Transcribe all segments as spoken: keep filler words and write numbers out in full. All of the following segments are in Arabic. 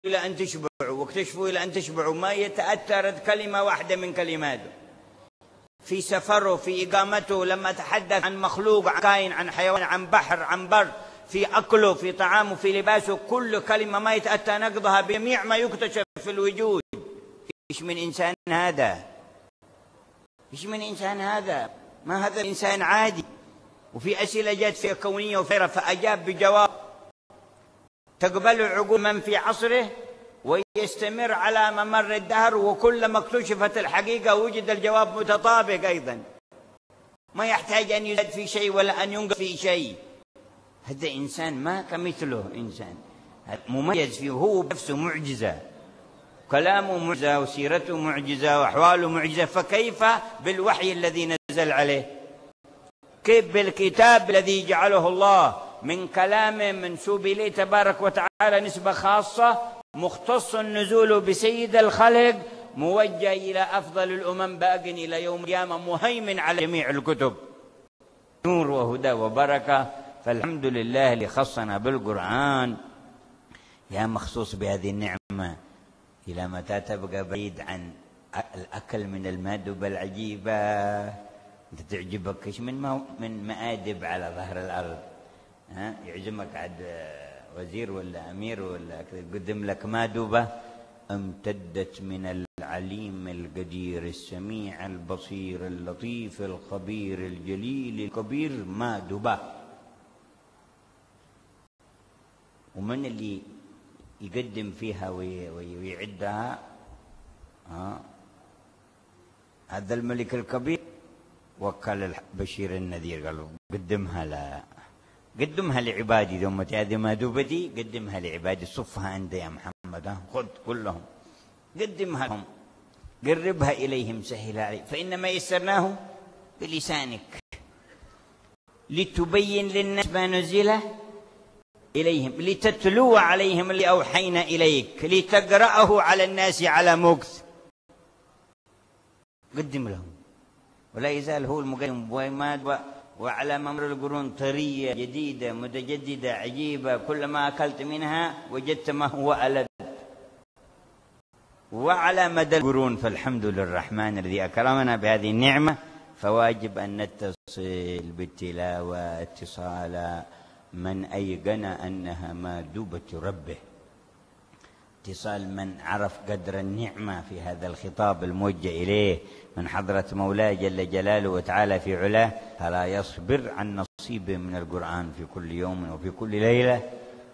إلى أن تشبعوا واكتشفوا إلى أن تشبعوا، ما يتأثر كلمة واحدة من كلماته. في سفره، في إقامته، لما تحدث عن مخلوق، عن كائن، عن حيوان، عن بحر، عن بر، في أكله، في طعامه، في لباسه، كل كلمة ما يتأتى نقضها بجميع ما يكتشف في الوجود. إيش من إنسان هذا؟ إيش من إنسان هذا؟ ما هذا الإنسان عادي. وفي أسئلة جت في كونية وفيرة فأجاب بجواب تقبل عقول من في عصره ويستمر على ممر الدهر، وكلما اكتشفت الحقيقة وجد الجواب متطابق أيضا، ما يحتاج أن يزاد في شيء ولا أن ينقص في شيء. هذا إنسان ما كمثله إنسان، مميز فيه، هو بنفسه معجزة، كلامه معجزة وسيرته معجزة وأحواله معجزة، فكيف بالوحي الذي نزل عليه؟ كيف بالكتاب الذي جعله الله من كلامه منسوب إليه تبارك وتعالى نسبة خاصة، مختص النزول بسيد الخلق، موجه إلى أفضل الأمم، باق إلى يوم القيامة، مهيمن على جميع الكتب، نور وهدى وبركة. فالحمد لله اللي خصنا بالقرآن يا مخصوص بهذه النعمة. إلى متى تبقى بعيد عن الأكل من المأدبة العجيبة؟ أنت تعجبك إيش من من مآدب على ظهر الأرض، ها يعزمك عند وزير ولا أمير ولا يقدم لك مأدبة امتدت من العليم القدير السميع البصير اللطيف الخبير الجليل الكبير، مأدبة. ومن اللي يقدم فيها ويعدها؟ ها هذا الملك الكبير وكل البشير النذير، قال له قدمها لا قدمها لعبادي، ثم هذه مأدبتي قدمها لعبادي، صفها أنت يا محمد، خذ كلهم قدمها لهم، قربها إليهم، سهل عليهم، فإنما يسرناه بلسانك لتبين للناس ما نزل إليهم، لتتلو عليهم اللي أوحينا إليك، لتقرأه على الناس على مكث. قدم لهم، ولا يزال هو المقدم وما وعلى ممر القرون طرية جديدة متجددة عجيبة، كلما أكلت منها وجدت ما هو ألذ. وعلى مدى القرون، فالحمد للرحمن الذي أكرمنا بهذه النعمة، فواجب أن نتصل بالتلاوة اتصال من أيقن أنها مأدبة ربه، اتصال من عرف قدر النعمة في هذا الخطاب الموجه إليه من حضرة مولاه جل جلاله وتعالى في علاه، فلا يصبر عن نصيب من القرآن في كل يوم وفي كل ليلة.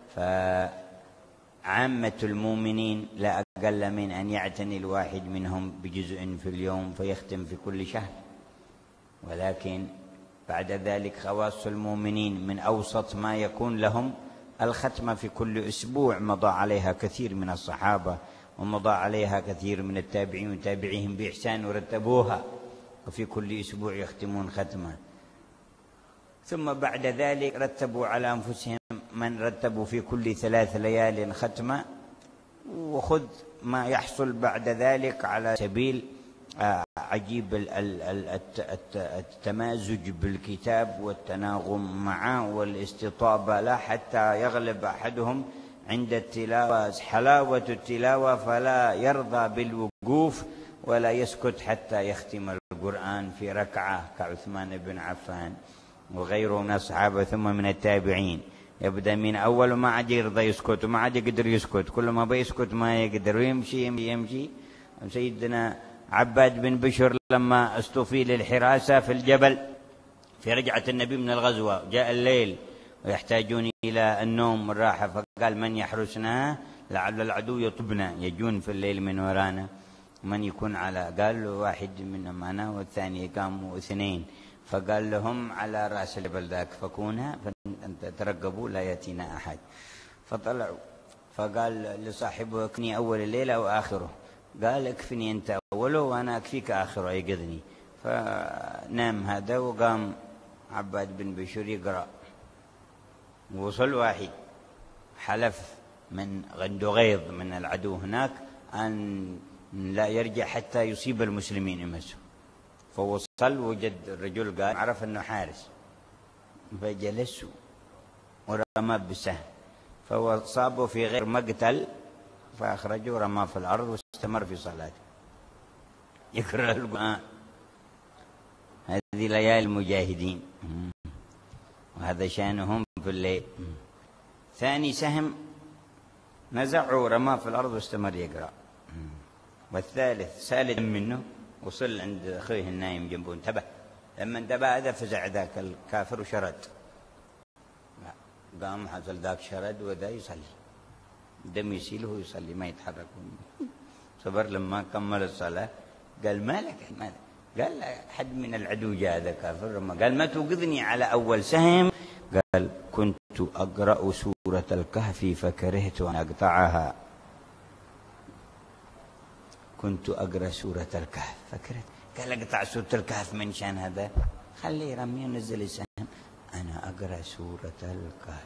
فعامة المؤمنين لا أقل من أن يعتني الواحد منهم بجزء في اليوم فيختم في كل شهر، ولكن بعد ذلك خواص المؤمنين من أوسط ما يكون لهم الختمة في كل أسبوع، مضى عليها كثير من الصحابة ومضى عليها كثير من التابعين وتابعيهم بإحسان ورتبوها، وفي كل أسبوع يختمون ختمة. ثم بعد ذلك رتبوا على أنفسهم من رتبوا في كل ثلاث ليال ختمة، وخذ ما يحصل بعد ذلك على سبيل عجيب التمازج بالكتاب والتناغم معه والاستطابة له، حتى يغلب أحدهم عند التلاوة حلاوة التلاوة فلا يرضى بالوقوف ولا يسكت حتى يختم القرآن في ركعة، كعثمان بن عفان وغيره من الصحابة ثم من التابعين. يبدأ من أول ما عاد يرضى يسكت وما عاد يقدر يسكت، كل ما بيسكت ما يقدر ويمشي يمشي يمشي. سيدنا عباد بن بشر لما استوفي للحراسة في الجبل في رجعة النبي من الغزوة، جاء الليل ويحتاجون إلى النوم والراحة، فقال من يحرسنا لعل العدو يطبنا، يجون في الليل من ورانا، من يكون على؟ قال له واحد منهم أنا والثاني، قاموا اثنين، فقال لهم على رأس الجبل ذاك فكونا فأنت ترقبوا لا يأتينا أحد. فطلعوا فقال لصاحبه اكفني أول الليل أو آخره، قال اكفني أنت أوله وأنا أكفيك آخره يقظني. فنام هذا وقام عباد بن بشر يقرأ، وصل واحد حلف من عنده غيظ من العدو هناك أن لا يرجع حتى يصيب المسلمين يمسه، فوصل وجد الرجل قال عرف أنه حارس، فجلسوا ورمى بالسهم فصابوا في غير مقتل فأخرجه ورماه في الأرض واستمر في صلاته يقرأ القرآن. هذه ليالي المجاهدين، وهذا شأنهم في الليل. ثاني سهم نزعه ورماه في الأرض واستمر يقرأ. والثالث سالد منه وصل عند أخيه النايم جنبه، انتبه، لما انتبه هذا فزع ذاك الكافر وشرد، قام حصل ذاك شرد وذا يصلي، دم يسيله ويصلي ما يتحرك. صبر لما كمل الصلاة قال مالك مالك، قال حد من العدو جاء هذا كافر، قال ما توقظني على أول سهم، قال كنت أقرأ سورة الكهف فكرهت أن أقطعها، كنت أقرأ سورة الكهف فكرهت، قال أقطع سورة الكهف من شان هذا، خليه رمي ونزل السهم، أنا أقرأ سورة الكهف.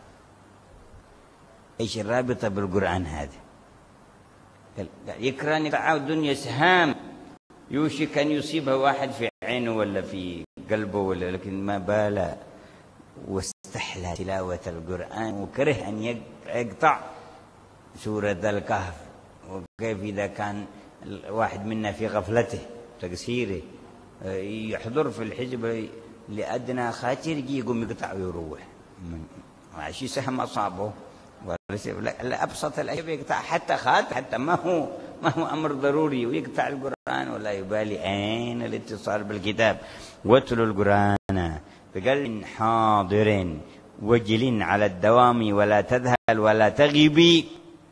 إيش الرابطة بالقرآن هذا؟ قال يكره أن يقطع الدنيا سهام يوشك أن يصيبها واحد في عينه ولا في قلبه ولا، لكن ما بال واستحلى تلاوة القرآن وكره أن يقطع سورة الكهف. وكيف إذا كان الواحد منا في غفلته تقصيره يحضر في الحزب لأدنى خاطر يقوم يقطع ويروح، شيء سهم أصابه ولا أبسط الأشياء يقطع، حتى خاطر حتى ما هو ما هو أمر ضروري ويقطع القرآن ولا يبالي. أين الاتصال بالكتاب؟ واتلوا القرآن بقلب حاضر وجل على الدوام ولا تذهل ولا تغيبي،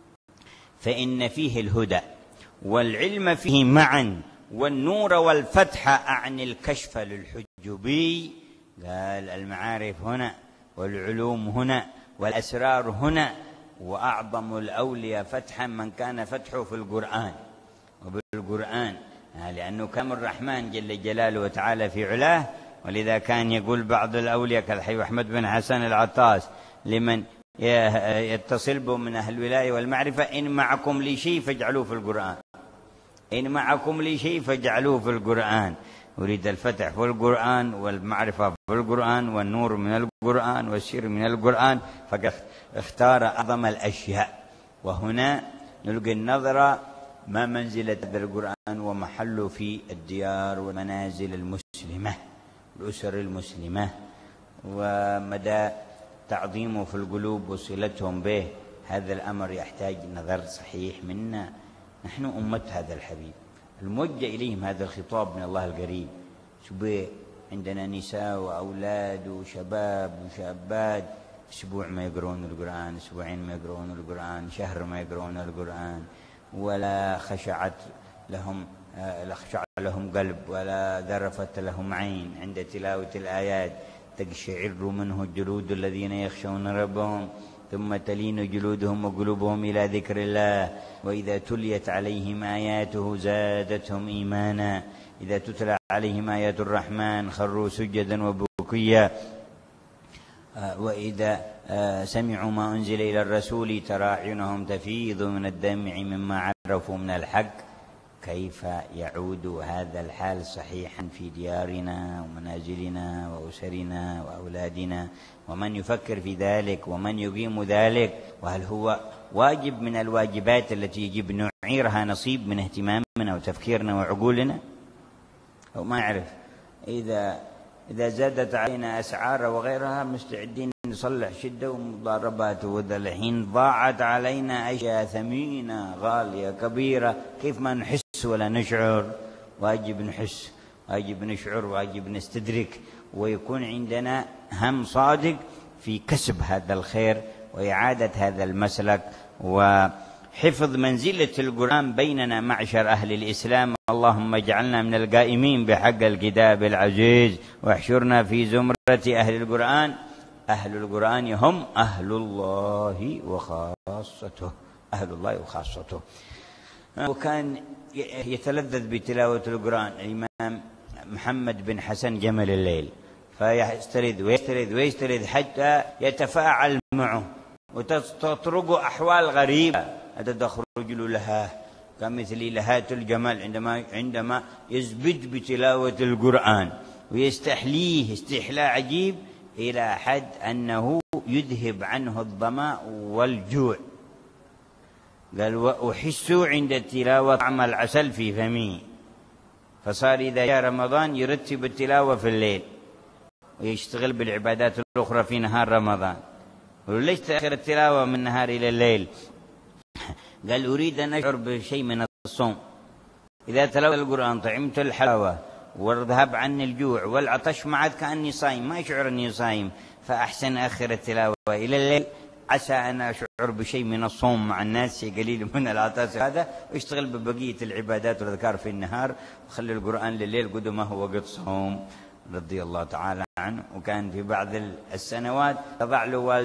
فإن فيه الهدى والعلم فيه معا والنور والفتح أعني الكشف للحجب. قال المعارف هنا والعلوم هنا والأسرار هنا، وأعظم الأولياء فتحا من كان فتحه في القرآن وبالقرآن، لأنه كلام الرحمن جل جلاله وتعالى في علاه. ولذا كان يقول بعض الأولياء كالحي أحمد بن حسن العطاس لمن يتصل به من أهل الولاية والمعرفة: إن معكم لي شيء فاجعلوه في القرآن، إن معكم لي شيء فاجعلوه في القرآن. أريد الفتح في القرآن والمعرفة في القرآن والنور من القرآن والسر من القرآن، فقد اختار أعظم الأشياء. وهنا نلقي النظرة ما منزلة هذا القرآن ومحله في الديار والمنازل المسلمة، الأسر المسلمة، ومدى تعظيمه في القلوب وصلتهم به. هذا الأمر يحتاج نظر صحيح منا، نحن أمة هذا الحبيب الموجه إليهم هذا الخطاب من الله القريب. شبه عندنا نساء وأولاد وشباب وشابات أسبوع ما يقرؤون القرآن، أسبوعين ما يقرؤون القرآن، شهر ما يقرؤون القرآن، ولا خشعت لهم لا خشع لهم قلب ولا ذرفت لهم عين عند تلاوة الآيات. تقشعر منه الجلود الذين يخشون ربهم ثم تلين جلودهم وقلوبهم إلى ذكر الله، وإذا تليت عليهم آياته زادتهم إيمانا، إذا تتلى عليهم آيات الرحمن خروا سجدا وبكيا، وإذا سمعوا ما أنزل إلى الرسول ترى أعينهم تفيض من الدمع مما عرفوا من الحق. كيف يعود هذا الحال صحيحا في ديارنا ومنازلنا وأسرنا وأولادنا؟ ومن يفكر في ذلك ومن يقيم ذلك؟ وهل هو واجب من الواجبات التي يجب نعيرها نصيب من اهتمامنا وتفكيرنا وعقولنا؟ أو ما يعرف. إذا إذا زادت علينا أسعار وغيرها مستعدين نصلح شدة ومضاربات، وذا الحين ضاعت علينا أشياء ثمينة غالية كبيرة، كيف ما نحس ولا نشعر؟ واجب نحس، واجب نشعر، واجب نستدرك، ويكون عندنا هم صادق في كسب هذا الخير وإعادة هذا المسلك وحفظ منزلة القرآن بيننا معشر أهل الإسلام. اللهم اجعلنا من القائمين بحق الكتاب العزيز، واحشرنا في زمرة أهل القرآن. أهل القرآن هم أهل الله وخاصته، أهل الله وخاصته. وكان يتلذذ بتلاوة القرآن الإمام محمد بن حسن جمل الليل، فيسترد ويسترد ويسترد حتى يتفاعل معه وتطرق أحوال غريبة تخرج له لها كمثل لهات الجمل عندما عندما يزبد بتلاوة القرآن ويستحليه استحلاء عجيب إلى حد أنه يذهب عنه الظمأ والجوع. قال وأحس عند التلاوة طعم العسل في فمي، فصار إذا جاء رمضان يرتب التلاوة في الليل ويشتغل بالعبادات الأخرى في نهار رمضان. وليش تأخر التلاوة من النهار إلى الليل؟ قال أريد أن أشعر بشيء من الصوم، إذا تلوت القرآن طعمت الحلاوة وذهب عني الجوع والعطش معت كأني صايم، ما أشعر أني صايم، فأحسن آخر التلاوة إلى الليل عسى أن أشعر بشيء من الصوم مع الناس، شيء قليل من العطاس هذا، واشتغل ببقية العبادات والأذكار في النهار، وخلي القرآن لليل قد ما هو وقت صوم. رضي الله تعالى عنه. وكان في بعض السنوات تضع له